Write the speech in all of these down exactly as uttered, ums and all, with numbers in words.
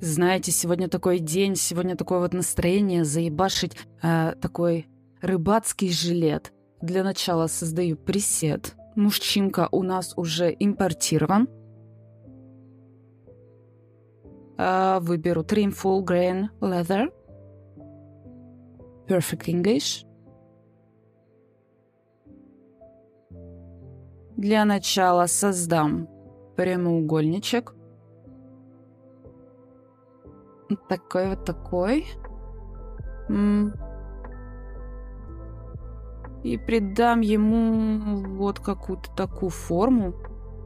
Знаете, сегодня такой день, сегодня такое вот настроение заебашить э, такой рыбацкий жилет. Для начала создаю пресет. Мужчинка у нас уже импортирован. Э, выберу Trim Full Grain Leather. Perfect English. Для начала создам прямоугольничек. Такой вот такой. И придам ему вот какую-то такую форму.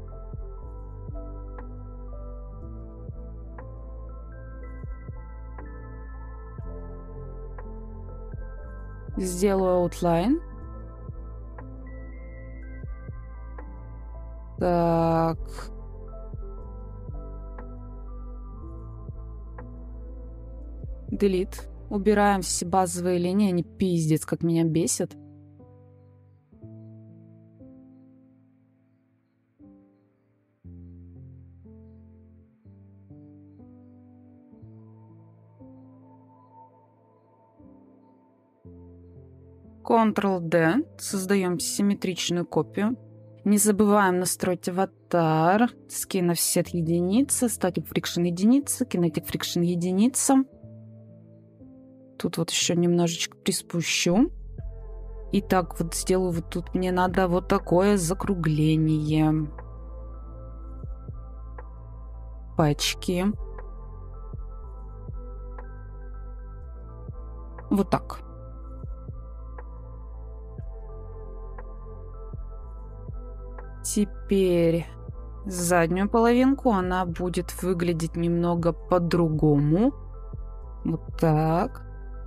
Сделаю outline. Так. Delete. Убираем все базовые линии, они пиздец, как меня бесят. контрол-D. Создаем симметричную копию. Не забываем настроить аватар. Skin offset единица, static friction единица, kinetic friction единица. Тут вот еще немножечко приспущу. И так вот сделаю вот тут. Мне надо вот такое закругление. Пачки. Вот так. Теперь заднюю половинку она будет выглядеть немного по-другому. Вот так.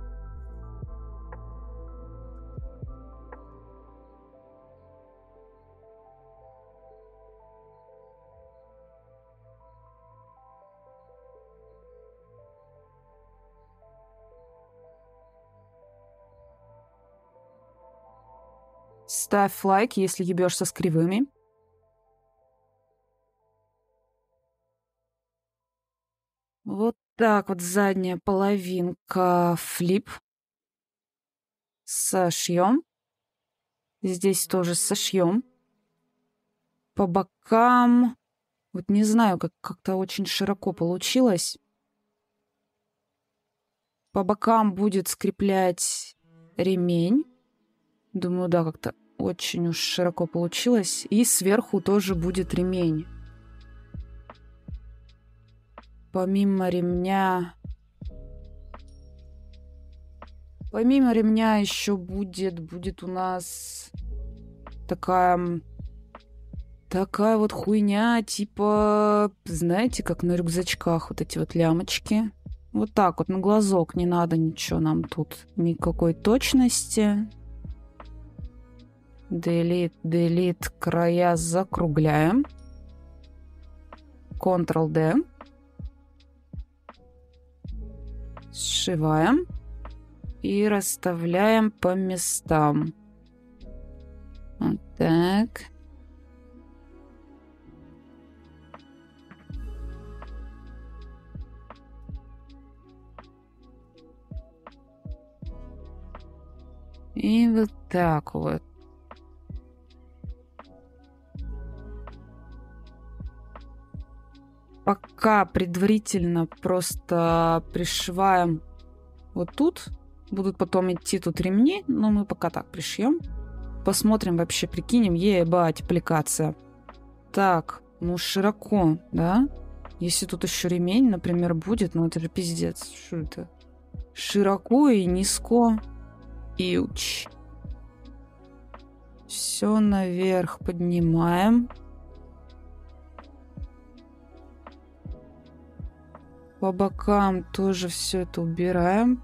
Ставь лайк, если ебешься с кривыми. Вот так вот задняя половинка флип. Сошьем. Здесь тоже сошьем. По бокам. Вот не знаю, как как-то очень широко получилось. По бокам будет скреплять ремень. Думаю, да, как-то очень уж широко получилось. И сверху тоже будет ремень. Помимо ремня... Помимо ремня еще будет, будет у нас такая... Такая вот хуйня, типа... Знаете, как на рюкзачках вот эти вот лямочки. Вот так вот, на глазок. Не надо ничего нам тут. Никакой точности. Delete, delete. Края закругляем. контрол-D. Сшиваем. И расставляем по местам. Вот так. И вот так вот. Пока предварительно просто пришиваем вот тут. Будут потом идти тут ремни, но мы пока так пришьем. Посмотрим вообще, прикинем. Ебать, аппликация. Так, ну широко, да? Если тут еще ремень, например, будет, ну это же пиздец. Что это? Широко и низко. Иуч. Все наверх поднимаем. По бокам тоже все это убираем.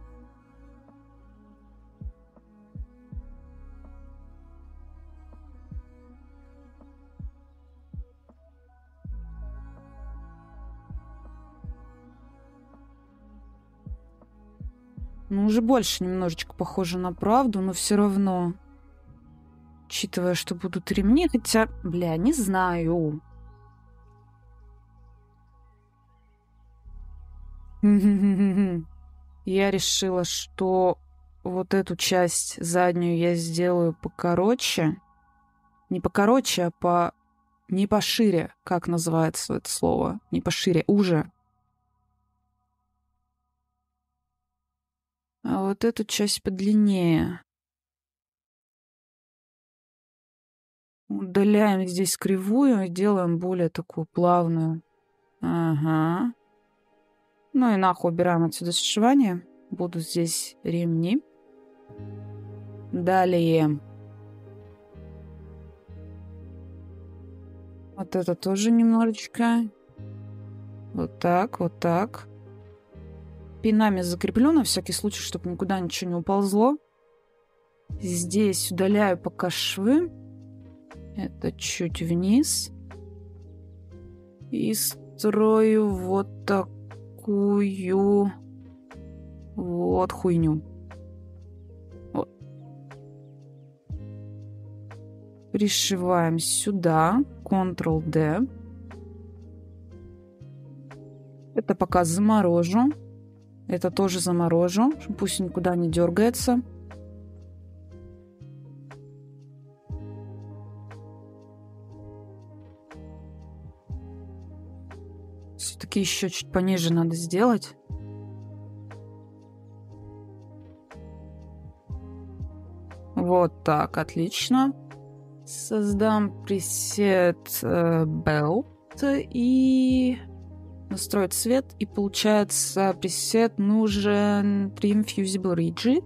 Ну, уже больше немножечко похоже на правду, но все равно. Учитывая, что будут ремни, хотя, бля, не знаю. Я решила, что вот эту часть заднюю я сделаю покороче. Не покороче, а по... Не пошире, как называется это слово. Не пошире, уже. А вот эту часть подлиннее. Удаляем здесь кривую и делаем более такую плавную. Ага. Ну и нахуй убираем отсюда сшивание. Будут здесь ремни. Далее. Вот это тоже немножечко. Вот так, вот так. Пинами закреплю на всякий случай, чтобы никуда ничего не уползло. Здесь удаляю пока швы. Это чуть вниз. И строю вот такую вот хуйню. Вот. Пришиваем сюда. контрол-дэ. Это пока заморожу. Это тоже заморожу. Пусть никуда не дергается. Все-таки еще чуть пониже надо сделать. Вот так, отлично. Создам пресет э, Belt и настроить цвет. И получается пресет нужен Pre-Infusible Ridge.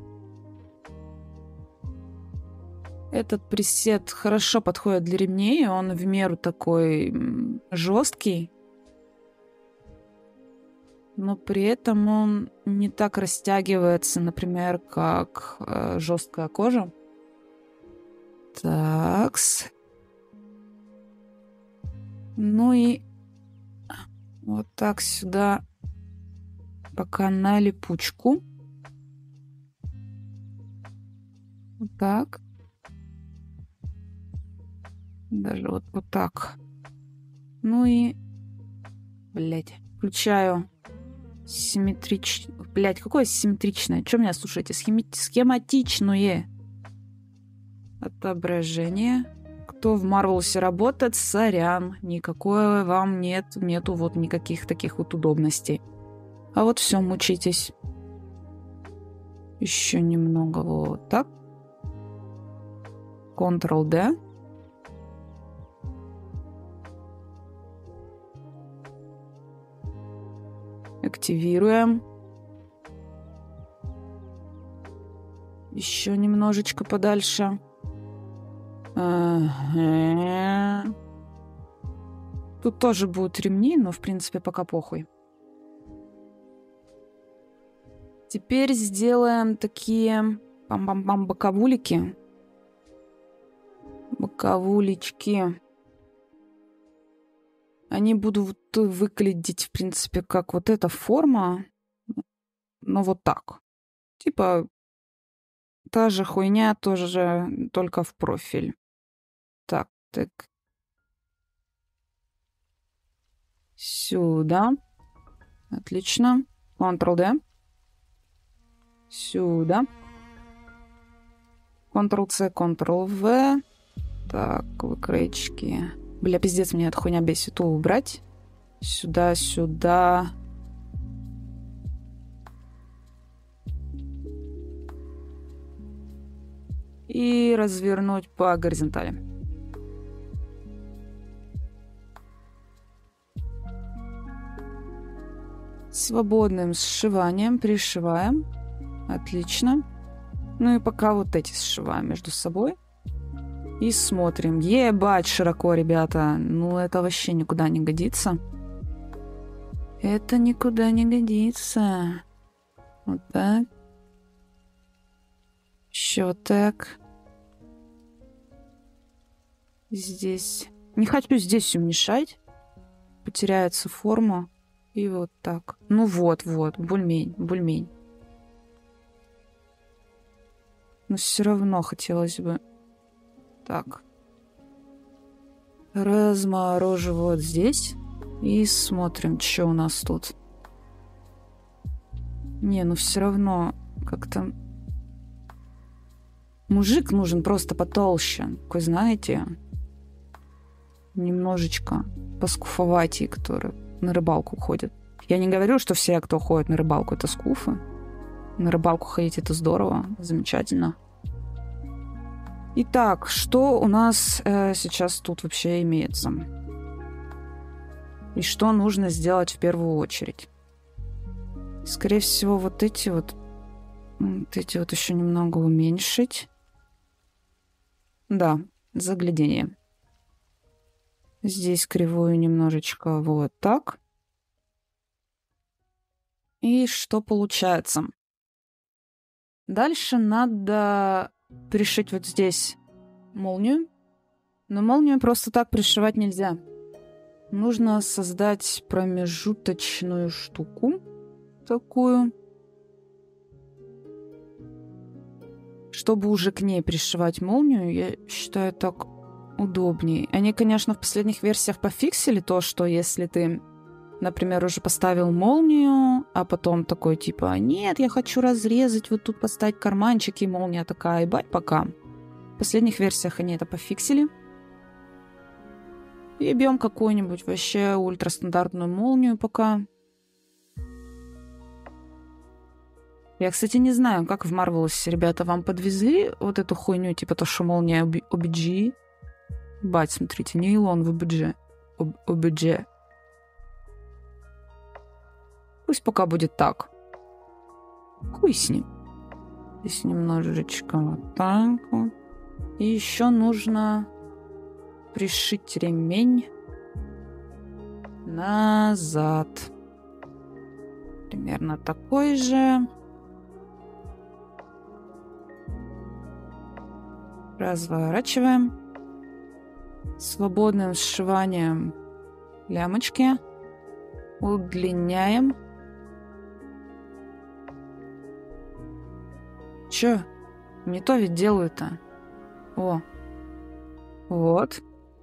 Этот пресет хорошо подходит для ремней. Он в меру такой жесткий. Но при этом он не так растягивается, например, как э, жесткая кожа. Такс. Ну и вот так сюда пока на липучку. Вот так. Даже вот, вот так. Ну и... Блять. Включаю симметричное... Блять, какое симметричное? Что меня слушаете? Схеми... Схематичное отображение. Кто в Марвелсе работает, сорян. Никакое вам нет, нету вот никаких таких вот удобностей. А вот все, мучитесь. Еще немного вот так. контрол-дэ. Активируем. Еще немножечко подальше. Ага. Тут тоже будут ремни, но в принципе пока похуй. Теперь сделаем такие пам-пам-пам боковулики. Боковулички. Они будут выглядеть, в принципе, как вот эта форма, но вот так. Типа та же хуйня, тоже только в профиль. Так, так. Сюда. Отлично. контрол-дэ. Сюда. контрол-цэ, контрол-вэ. Так, выкройчики. Бля, пиздец, мне эта хуйня бесит. Убрать. Сюда, сюда. И развернуть по горизонтали. Свободным сшиванием пришиваем. Отлично. Ну и пока вот эти сшиваем между собой. И смотрим. Ебать широко, ребята. Ну это вообще никуда не годится. Это никуда не годится. Вот так. Еще вот так. Здесь. Не хочу здесь уменьшать. Потеряется форма. И вот так. Ну вот, вот. Бульмень, бульмень. Но все равно хотелось бы... Так. Разморожу вот здесь. И смотрим, что у нас тут. Не, ну все равно как-то... Мужик нужен просто потолще. Такой, знаете, немножечко поскуфоватей, который на рыбалку ходит. Я не говорю, что все, кто ходит на рыбалку, это скуфы. На рыбалку ходить — это здорово, замечательно. Итак, что у нас э, сейчас тут вообще имеется? И что нужно сделать в первую очередь? Скорее всего, вот эти вот, вот эти вот еще немного уменьшить. Да, заглядение. Здесь кривую немножечко вот так. И что получается? Дальше надо пришить вот здесь молнию. Но молнию просто так пришивать нельзя. Нужно создать промежуточную штуку такую, чтобы уже к ней пришивать молнию. Я считаю, так удобнее. Они, конечно, в последних версиях пофиксили то, что если ты, например, уже поставил молнию, а потом такой типа: нет, я хочу разрезать, вот тут поставить карманчик, и молния такая, и бать, пока. В последних версиях они это пофиксили. И бьем какую-нибудь вообще ультрастандартную молнию пока. Я, кстати, не знаю, как в Marvelous ребята вам подвезли вот эту хуйню, типа то, что молния о би джи. Бать, смотрите, нейлон в о би джи. о би джи. Пусть пока будет так. Хуй с ним. Здесь немножечко вот так вот. И еще нужно пришить ремень назад. Примерно такой же. Разворачиваем. Свободным сшиванием лямочки. Удлиняем. Чё? Не то ведь делаю-то. О. Вот.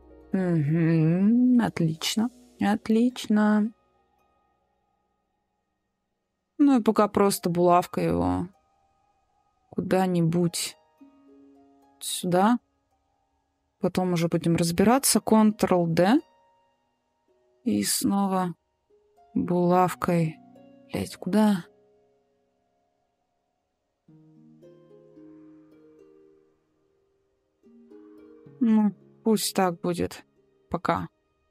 Угу. Отлично. Отлично. Ну и пока просто булавка его куда-нибудь сюда. Потом уже будем разбираться. контрол-дэ. И снова булавкой. Блять, куда? Ну, пусть так будет. Пока.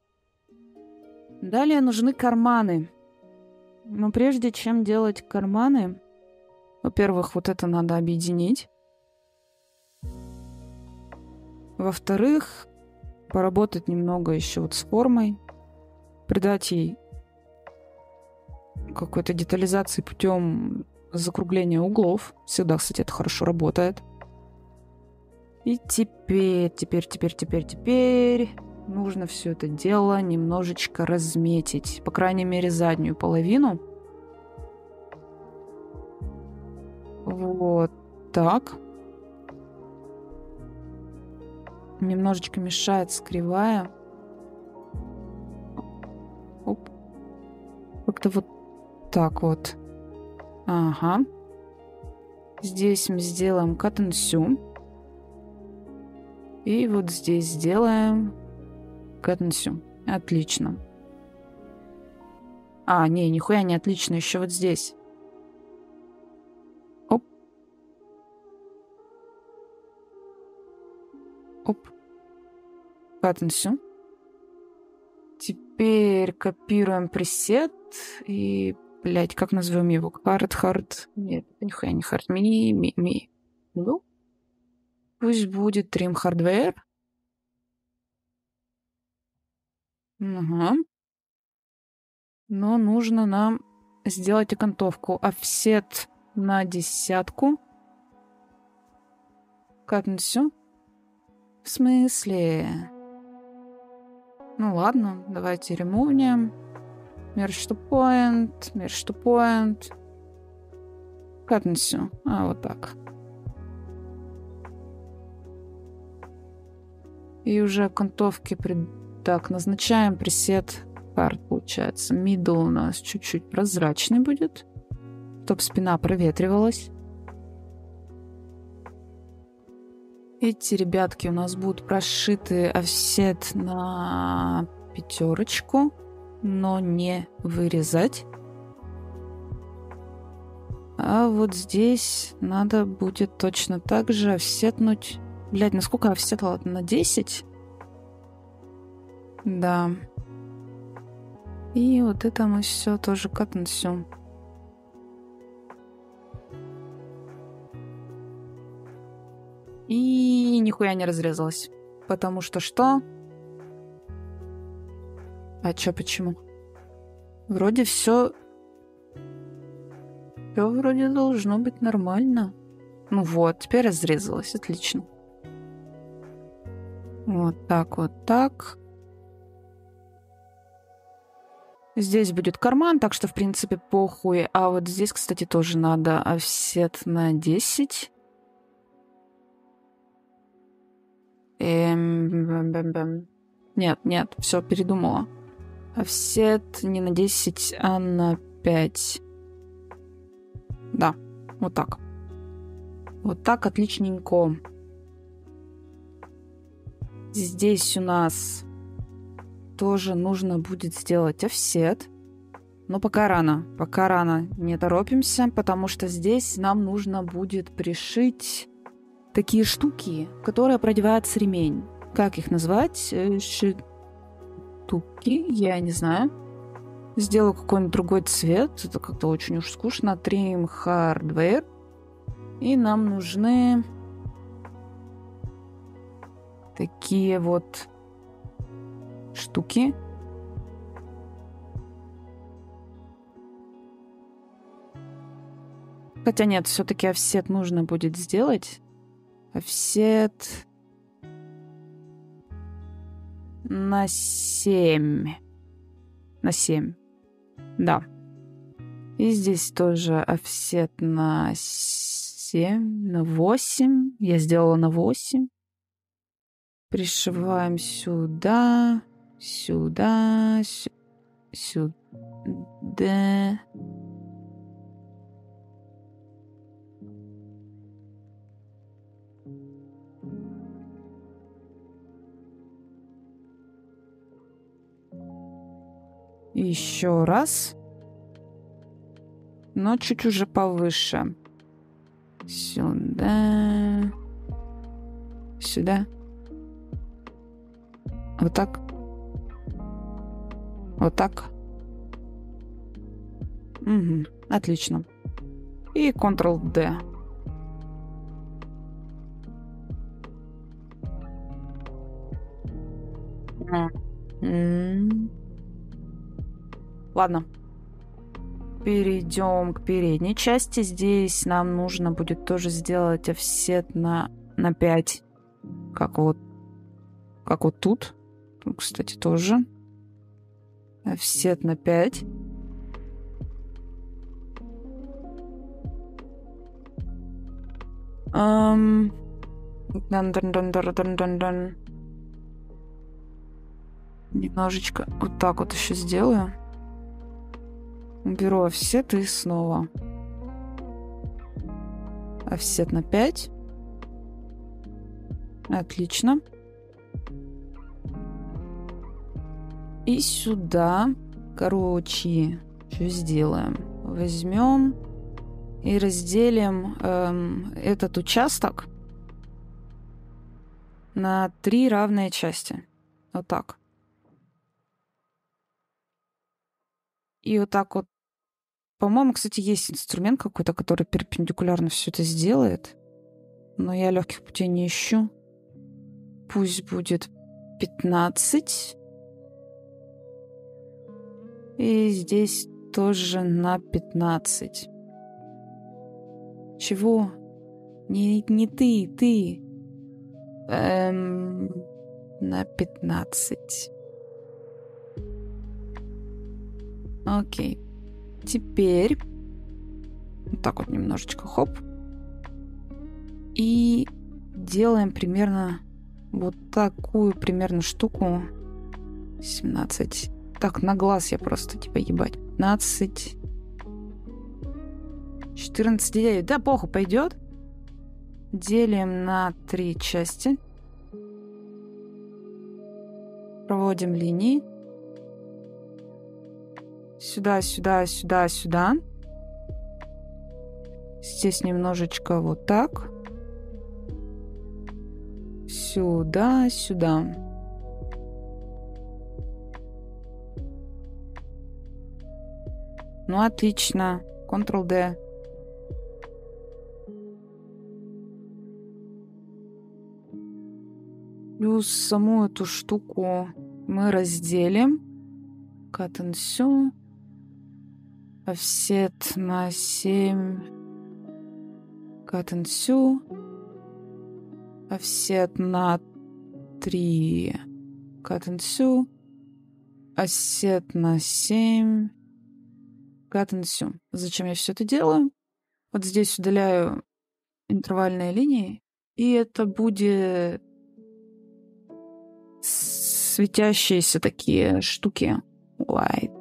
Далее нужны карманы. Но прежде чем делать карманы, во-первых, вот это надо объединить. Во-вторых, поработать немного еще вот с формой. Придать ей какой-то детализации путем закругления углов. Всегда, кстати, это хорошо работает. И теперь, теперь, теперь, теперь, теперь нужно все это дело немножечко разметить. По крайней мере, заднюю половину. Вот так. Немножечко мешает кривая. Оп. Как-то вот так вот. Ага. Здесь мы сделаем cut and sew. И вот здесь сделаем cut and sew. Отлично. А, не, нихуя не отлично. Еще вот здесь. Оп. Оп. Cut and sew. Теперь копируем пресет и, блядь, как назовем его? Hard, hard. Нет, нихуя не hard. Ми, ми, ми. Ну. Пусть будет Trim Hardware. Угу. Но нужно нам сделать окантовку. Офсет на десятку. Как на все? В смысле? Ну ладно, давайте ремувнем. Merge to point, merge to point. Как на все? А, вот так. И уже окантовки при... Так, назначаем пресет карт, получается. Middle у нас чуть-чуть прозрачный будет. чтобы спина проветривалась. Эти ребятки у нас будут прошиты офсет на пятерочку, но не вырезать. А вот здесь надо будет точно так же офсетнуть. Блядь, насколько офсетала? На десять? Да. И вот это мы все тоже катнем. И нихуя не разрезалась. Потому что что? А чё, почему? Вроде все... Все вроде должно быть нормально. Ну вот, теперь разрезалась. Отлично. Вот так, вот так. Здесь будет карман, так что, в принципе, похуй. А вот здесь, кстати, тоже надо офсет на десять. Эм, бэм, бэм. Нет, нет, все передумала. Офсет не на десять, а на пять. Да, вот так. Вот так, отличненько. Здесь у нас тоже нужно будет сделать офсет. Но пока рано. Пока рано. Не торопимся, потому что здесь нам нужно будет пришить такие штуки, которые продеваются ремень. Как их назвать? Штуки, я не знаю. Сделаю какой-нибудь другой цвет. Это как-то очень уж скучно. Trim Hardware. И нам нужны такие вот штуки. Хотя нет, все-таки офсет нужно будет сделать. Офсет на семь. На семь. Да. И здесь тоже офсет на семь, на восемь. Я сделала на восемь. Пришиваем сюда, сюда, сю- сюда. Еще раз. Но чуть уже повыше. Сюда. Сюда. Вот так. Вот так. Угу. Отлично. И контрол-D. Mm. Ладно. Перейдем к передней части. Здесь нам нужно будет тоже сделать офсет на, на пять. Как вот, как вот тут. Тут, кстати, тоже. Офсет на пять. Um... Дан-дан-дан-дан-дан-дан. Немножечко вот так вот еще сделаю. Беру офсет и снова. Офсет на пять. Отлично. И сюда, короче, что сделаем? Возьмем и разделим эм, этот участок на три равные части. Вот так. И вот так вот. По-моему, кстати, есть инструмент какой-то, который перпендикулярно все это сделает. Но я легких путей не ищу. Пусть будет пятнадцать. И здесь тоже на пятнадцать. Чего? Не, не ты, ты. Эм, на пятнадцать. Окей. Теперь вот так вот немножечко хоп. И делаем примерно вот такую примерно штуку. семнадцать. Так, на глаз я просто типа ебать. пятнадцать. четырнадцать девять. Да, похуй, пойдет. Делим на три части. Проводим линии. Сюда, сюда, сюда, сюда. Здесь немножечко вот так. Сюда, сюда. Ну, отлично. контрол-D. Плюс саму эту штуку мы разделим. Cut and sew. Offset на семь. Cut and sew. Offset на три. Cut and sew. Offset на семь. Cut and sew. Зачем я все это делаю? Вот здесь удаляю интервальные линии, и это будет светящиеся такие штуки. White.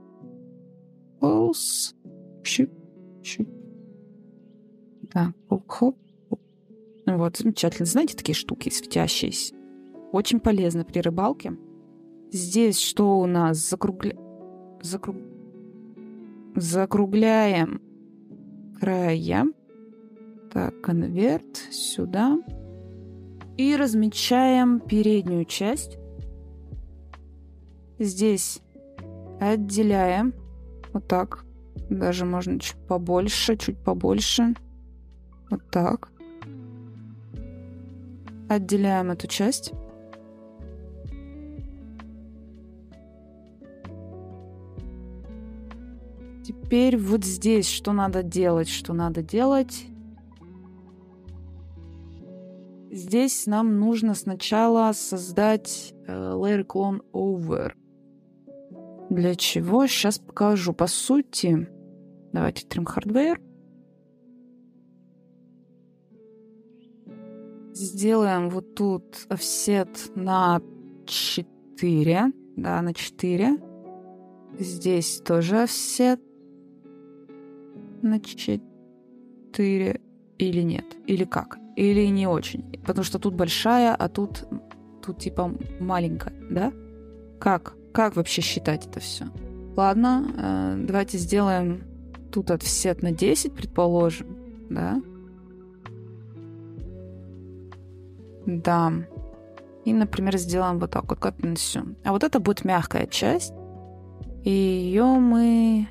Pulse. Щип. Щип. Так, хоп-хоп. Вот, замечательно. Знаете, такие штуки светящиеся. Очень полезно при рыбалке. Здесь что у нас? Закругля... Закруг... Закругляем края. Так, конверт сюда. И размечаем переднюю часть. Здесь отделяем. Вот так. Даже можно чуть побольше, чуть побольше. Вот так. Отделяем эту часть. Теперь вот здесь что надо делать, что надо делать. Здесь нам нужно сначала создать э, layer clone over. Для чего? Сейчас покажу. По сути, давайте trim hardware. Сделаем вот тут offset на четыре. Да, на четыре. Здесь тоже offset на четыре. Или нет? Или как? Или не очень? Потому что тут большая, а тут, тут типа маленькая, да? Как? Как вообще считать это все? Ладно, э, давайте сделаем тут offset на десять, предположим, да? Да. И, например, сделаем вот так вот, как на все. А вот это будет мягкая часть. И ее мы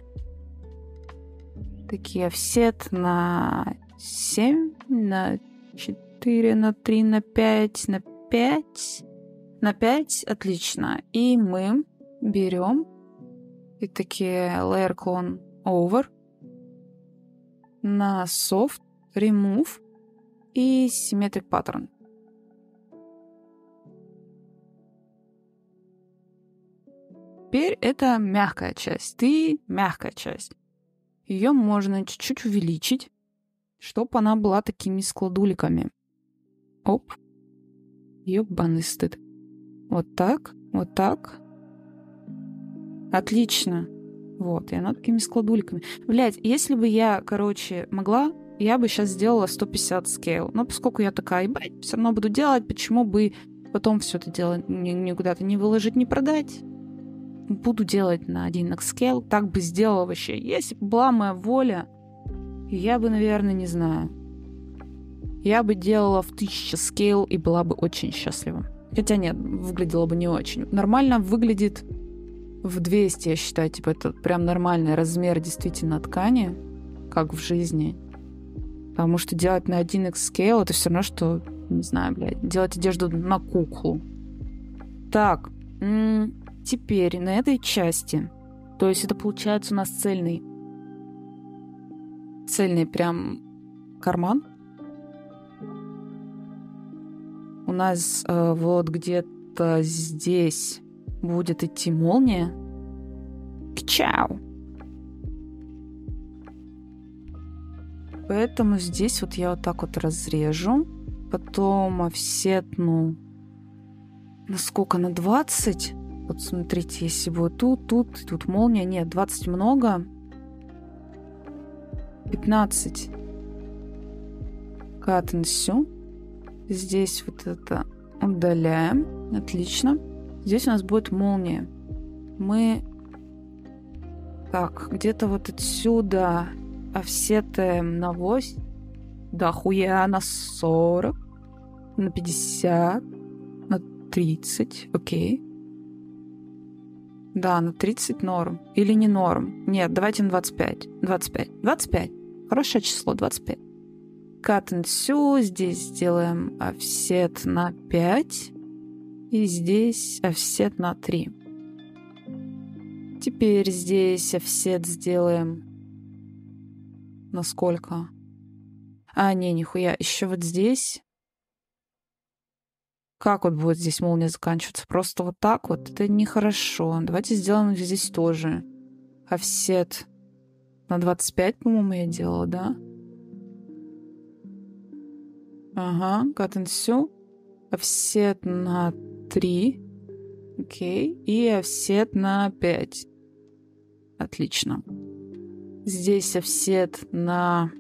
такие offset на семь, на четыре, на три, на пять, на пять. На пять, отлично. И мы берем и такие layer clone over на soft, remove и symmetric pattern. Теперь это мягкая часть. И мягкая часть. Ее можно чуть-чуть увеличить, чтобы она была такими складуликами. Оп. Ёбаный стыд. Вот так, вот так. Отлично. Вот, и она такими складуликами. Блять, если бы я, короче, могла, я бы сейчас сделала сто пятьдесят scale. Но поскольку я такая, ебать, все равно буду делать, почему бы потом все это дело никуда-то не выложить, не продать? Буду делать на один икс scale. Так бы сделала вообще. Если бы была моя воля, я бы, наверное, не знаю. Я бы делала в тысячу scale и была бы очень счастлива. Хотя нет, выглядело бы не очень. Нормально выглядит в двести, я считаю. Типа это прям нормальный размер действительно ткани, как в жизни. Потому что делать на один икс scale это все равно, что, не знаю, блядь, делать одежду на куклу. Так, м- теперь на этой части, то есть это получается у нас цельный, цельный прям карман. У нас э, вот где-то здесь будет идти молния. Чау. Поэтому здесь вот я вот так вот разрежу. Потом офсетну на сколько? На двадцать. Вот смотрите, если вот тут, тут, тут молния. Нет, двадцать много. пятнадцать. Cut and sew. Здесь вот это удаляем. Отлично. Здесь у нас будет молния. Мы... Так, где-то вот отсюда офсетаем на восемь. Да хуя, на сорок. На пятьдесят. На тридцать. Окей. Да, на тридцать норм. Или не норм. Нет, давайте на двадцать пять. двадцать пять. двадцать пять. Хорошее число, двадцать пять. Cut and sew. Здесь сделаем офсет на пять. И здесь офсет на три. Теперь здесь офсет сделаем на сколько? А, не, нихуя. Еще вот здесь. Как вот будет здесь молния заканчиваться? Просто вот так вот? Это нехорошо. Давайте сделаем здесь тоже. Офсет на двадцать пять, по-моему, я делала, да? Ага, cut and sew. Офсет на три. Окей. И офсет на пять. Отлично. Здесь офсет на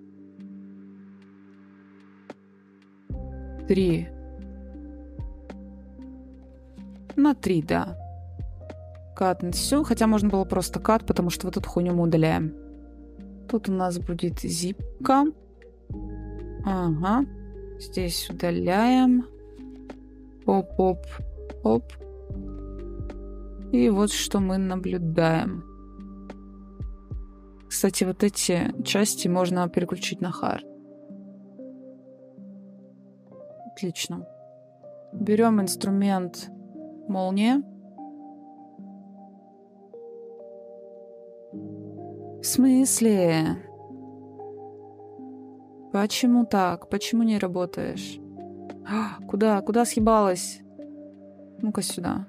три. На три, да. Cut and sew. Хотя можно было просто cut, потому что вот эту хуйню мы удаляем. Тут у нас будет зипка. Ага. Здесь удаляем. Оп-оп. Оп. И вот что мы наблюдаем. Кстати, вот эти части можно переключить на хард. Отлично. Берем инструмент молния. В смысле? Почему так? Почему не работаешь? А, куда? Куда съебалась? Ну-ка сюда.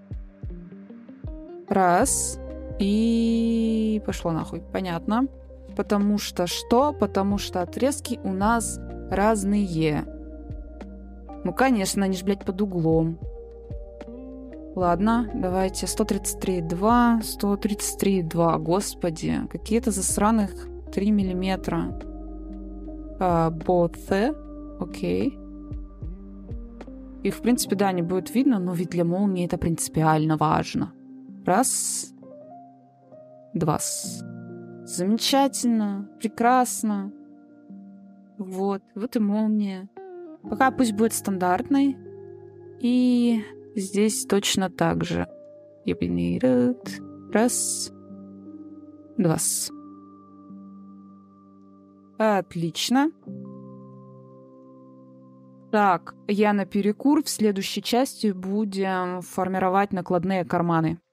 Раз. И пошло нахуй. Понятно. Потому что что? Потому что отрезки у нас разные. Ну, конечно, они же, блядь, под углом. Ладно, давайте. сто тридцать три и два. сто тридцать три и два. Господи. Какие-то засраных три миллиметра. А, боты. Окей. Их, в принципе, да, не будет видно, но ведь для молнии это принципиально важно. Раз. Два. Замечательно. Прекрасно. Вот. Вот и молния. Пока пусть будет стандартной. И здесь точно так же. Раз. Два. Отлично. Так, я на перекур в следующей части будем формировать накладные карманы.